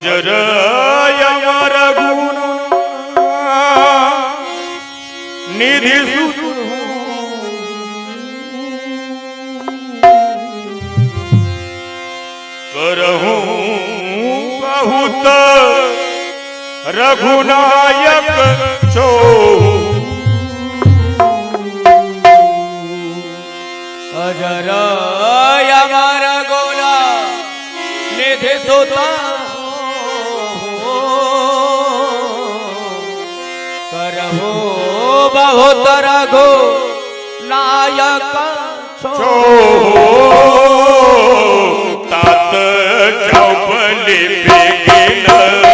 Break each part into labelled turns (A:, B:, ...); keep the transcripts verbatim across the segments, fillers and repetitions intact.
A: जरय रघुन निधि सुत करहूं बहुत रघुनायक छो
B: अजरय रघुन निधि सुत करहु बहुत रघु नायक छो
A: तात चौपली बेगिन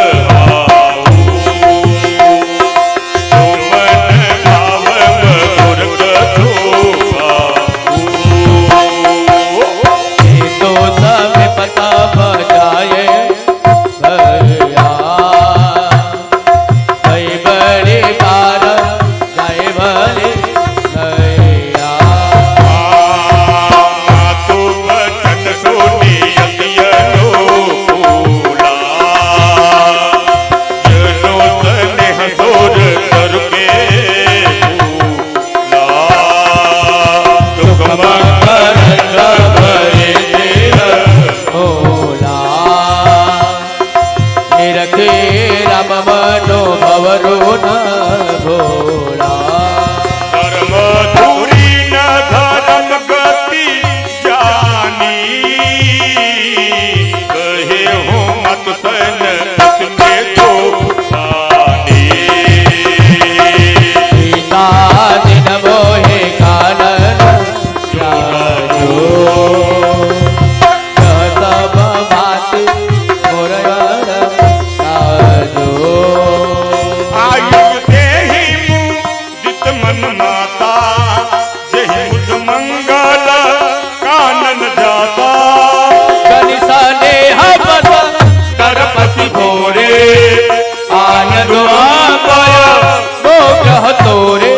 B: तोरे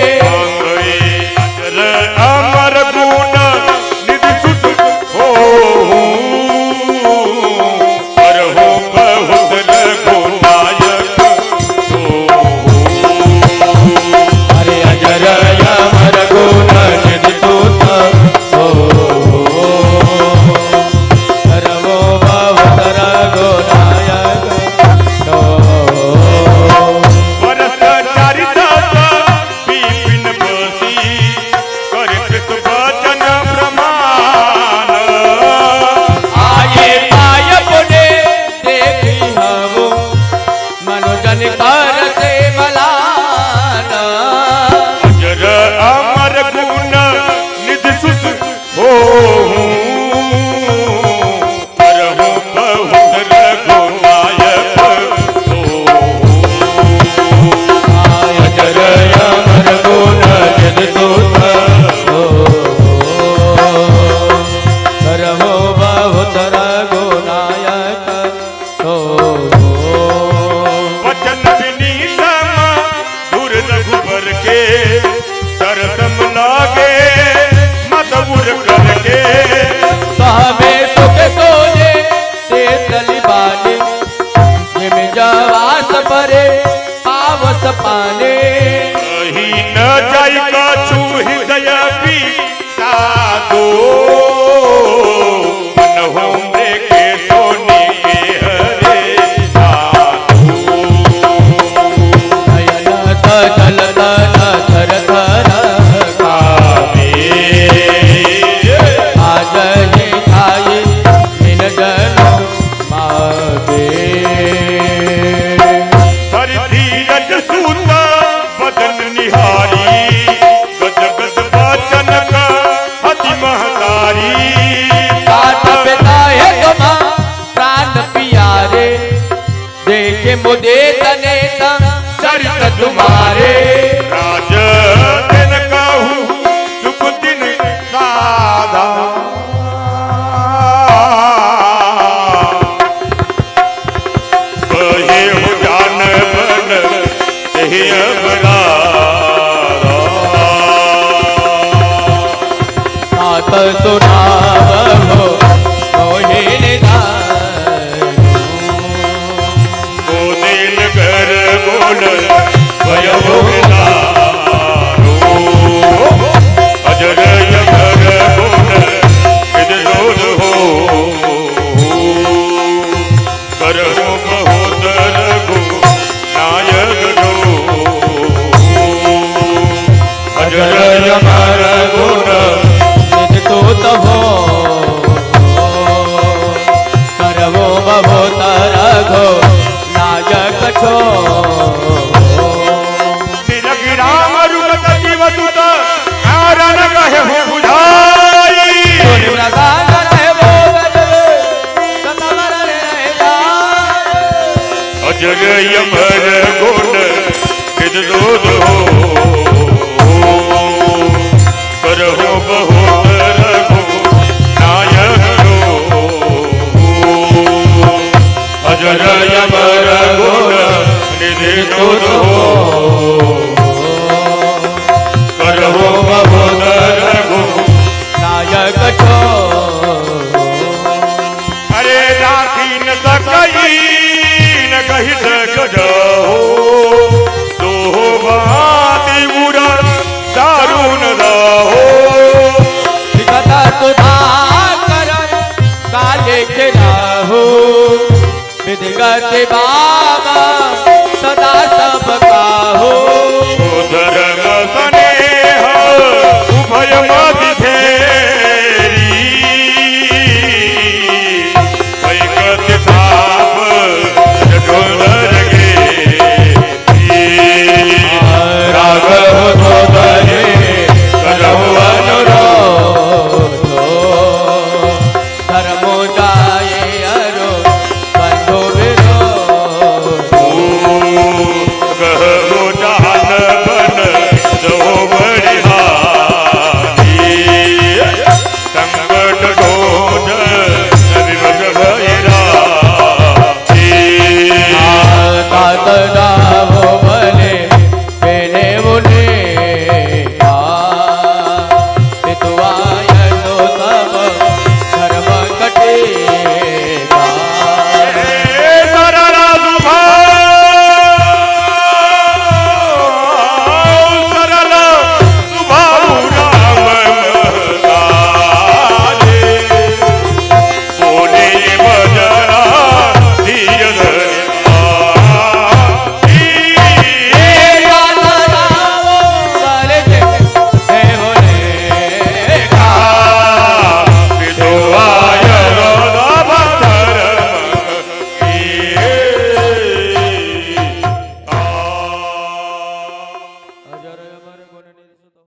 A: अमर गुण निधि सुत हो पर हो बहुत रघुनायक
B: अरे अजरय अमर गुण निधि सुत हो करहु बहुत रघुनायक परे पावस पाने
A: कहीं न जाई कछु हृदय भी साधो मन होंगे के सोने के हरे साधो
B: नयन सजल तन थर थर कावे आज ही आई इन जनो मावे
A: बदन निहारी गद गद वचन का अति महतारी
B: साथ बिताए तुम प्राण प्यारे देखे मुझे तने चरित तुम्हारे
A: राज दिन कहूँ सुख दिन साधा कहे हो जान बन
B: सात सुनावो मोहि निधान
A: गुण भयो विदारो अजर यमर गुण विदरोध हो करहु महोदर गो नायक जो
B: अजर यमर गुण विदरोध हो करहु महोदर गो नायक जो
A: तिलक राम रुगत जीवसुत कारण कहे हो बुझाई अजर यमर गुण विदरोध हो करहु महोदर गो नायक जो अजर यमर गुण विदरोध हो करहु महोदर गो
B: नायक जो
A: अरे राखी न सकई न कही सकजो दो बाती बुरा दारुण रहो
B: कथा सुधा कर काले के राहो विधिगत बाबा